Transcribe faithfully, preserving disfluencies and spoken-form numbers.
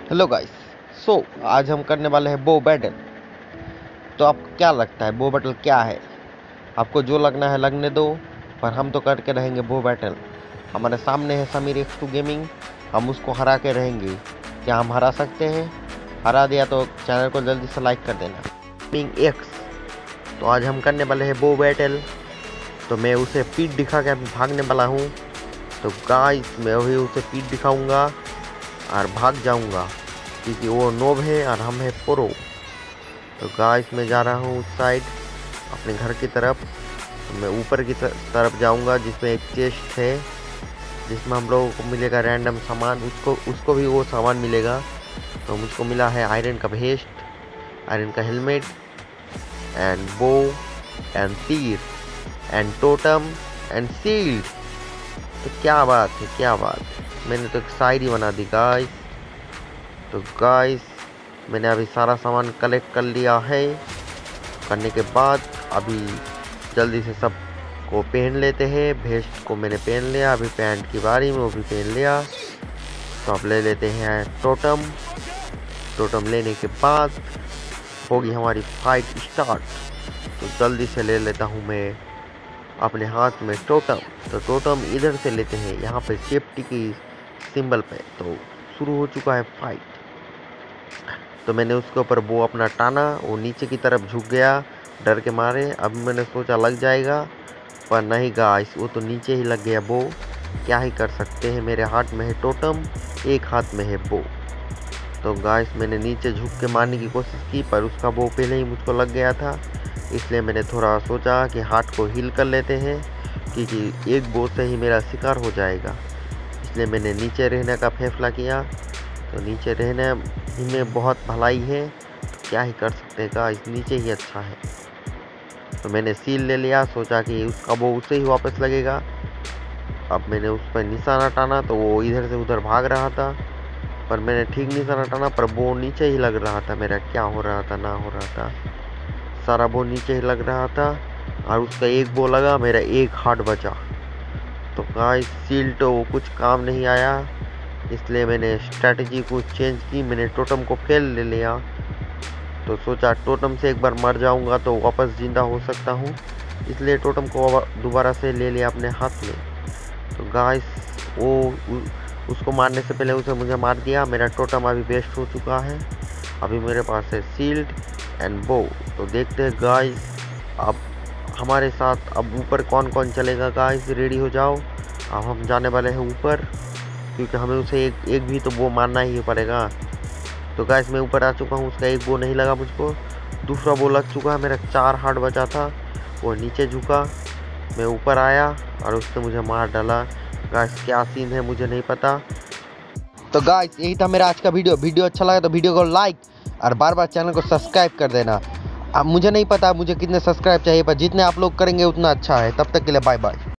Hello guys. सो आज हम करने वाले हैं बो बैटल। तो आपको क्या लगता है बो बैटल क्या है? आपको जो लगना है लगने दो, पर हम तो करके रहेंगे बो बैटल। हमारे सामने है समीर एक्स टू गेमिंग। हम उसको हरा के रहेंगे। क्या हम हरा सकते हैं? हरा दिया तो चैनल को जल्दी से लाइक कर देना। Gaming X. तो आज हम करने वाले हैं बो बैटल। तो मैं उसे पीठ दिखा के अभी भागने वाला हूँ। तो गाइस मैं वही उसे पीठ दिखाऊंगा और भाग जाऊंगा, क्योंकि वो नोब है और हम है प्रो। तो गाइस मैं जा रहा हूँ उस साइड अपने घर की तरफ। तो मैं ऊपर की तरफ जाऊंगा जिसमें एक चेस्ट है, जिसमें हम लोगों को मिलेगा रैंडम सामान। उसको उसको भी वो सामान मिलेगा। तो मुझको मिला है आयरन का वेस्ट, आयरन का हेलमेट एंड बो एंड तीर एंड टोटम एंड शील्ड। तो क्या बात है, क्या बात है। मैंने तो एक शायरी बना दी गाइस। तो गाइस मैंने अभी सारा सामान कलेक्ट कर लिया है। करने के बाद अभी जल्दी से सब को पहन लेते हैं। वेस्ट को मैंने पहन लिया, अभी पैंट की बारी में वो भी पहन लिया। तो अब ले लेते हैं टोटम। टोटम लेने के बाद होगी हमारी फाइट स्टार्ट। तो जल्दी से ले लेता हूँ मैं अपने हाथ में टोटम। तो टोटम इधर से लेते हैं, यहाँ पे सेफ्टी की सिंबल पे। तो शुरू हो चुका है फाइट। तो मैंने उसके ऊपर वो अपना टाना, वो नीचे की तरफ झुक गया डर के मारे। अब मैंने सोचा लग जाएगा, पर नहीं गाइस, वो तो नीचे ही लग गया बो। क्या ही कर सकते हैं, मेरे हाथ में है टोटम, एक हाथ में है बो। तो गाइस मैंने नीचे झुक के मारने की कोशिश की, पर उसका बो पहले ही मुझको लग गया था। इसलिए मैंने थोड़ा सोचा कि हाथ को हील कर लेते हैं, क्योंकि एक बो से ही मेरा शिकार हो जाएगा। इसलिए मैंने नीचे रहने का फैसला किया। तो नीचे रहने में बहुत भलाई है, तो क्या ही कर सकते हैं गाइस, नीचे ही अच्छा है। तो मैंने सील ले लिया, सोचा कि उसका वो उससे ही वापस लगेगा। अब मैंने उस पर निशाना टाना तो वो इधर से उधर भाग रहा था, पर मैंने ठीक निशाना टाना पर वो नीचे ही लग रहा था। मेरा क्या हो रहा था ना हो रहा था, सारा वो नीचे ही लग रहा था। और उसका एक बो लगा, मेरा एक हार्ट बचा। तो गाइस सील तो वो कुछ काम नहीं आया, इसलिए मैंने स्ट्रैटेजी को चेंज की। मैंने टोटम को फेल ले लिया। तो सोचा टोटम से एक बार मर जाऊंगा तो वापस जिंदा हो सकता हूँ, इसलिए टोटम को दोबारा से ले लिया अपने हाथ में। तो गाइस वो उ, उसको मारने से पहले उसे मुझे मार दिया। मेरा टोटम अभी वेस्ट हो चुका है। अभी मेरे पास है शील्ड एंड बो। तो देखते हैं गाइस अब हमारे साथ अब ऊपर कौन कौन चलेगा। गाइस रेडी हो जाओ, अब हम जाने वाले हैं ऊपर, क्योंकि हमें उसे एक एक भी तो वो मारना ही पड़ेगा। तो गाइस मैं ऊपर आ चुका हूँ, उसका एक वो नहीं लगा मुझको, दूसरा वो लग चुका है। मेरा चार हार्ट बचा था, वो नीचे झुका, मैं ऊपर आया और उसने मुझे मार डाला। गाइस क्या सीन है मुझे नहीं पता। तो गाइस यही था मेरा आज का वीडियो। वीडियो अच्छा लगा तो वीडियो को लाइक और बार बार चैनल को सब्सक्राइब कर देना। अब मुझे नहीं पता मुझे कितने सब्सक्राइब चाहिए, पर जितने आप लोग करेंगे उतना अच्छा है। तब तक के लिए बाय बाय।